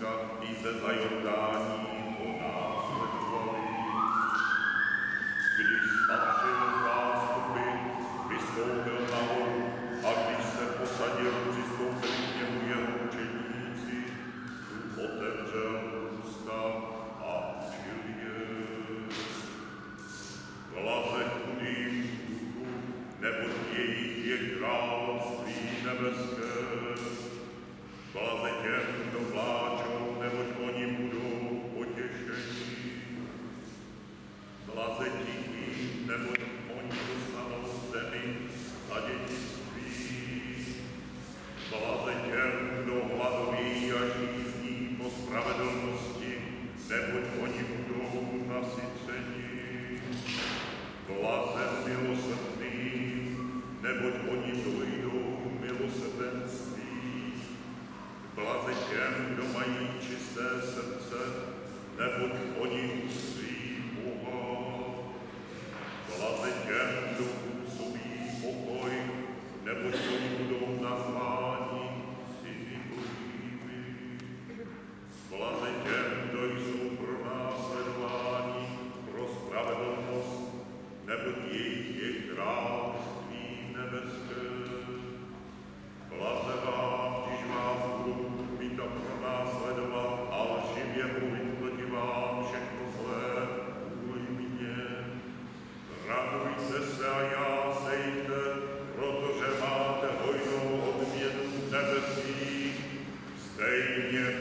Ruska i ze Zajordání ho následovali. Když spatřil zástupy, vystoupil nahoru a když se posadil, přistoupili k němu jeho učedníci, otevřel ústa a učil je. Blaze chudým duchu, neboť jejich je království nebeské. Blaze těm, kdo pláčou, neboť oni budou potěšení. Blaze tichým, neboť oni dostanou zemi za dědictví. Blaze těm, kdo hladoví a žízní po spravedlnosti, neboť oni budou nasyceni. Blaze milosrdným, neboť oni dojdou milosrdenství. Blaze těm, kdo mají čisté srdce, neboť oni uzří Boha. Blaze těm, kdo působí pokoj, neboť oni budou nazváni syny Božími. Blaze těm, kdo jsou pronásledováni pro spravedlnost, neboť jejich je království nebeské. Blaze vám, když vás budou mít a pronásledovat a lživě mluvit proti vám všechno zlé kvůli mně. Radujte se a jásejte, protože máte hojnou odměnu nebesích, stejně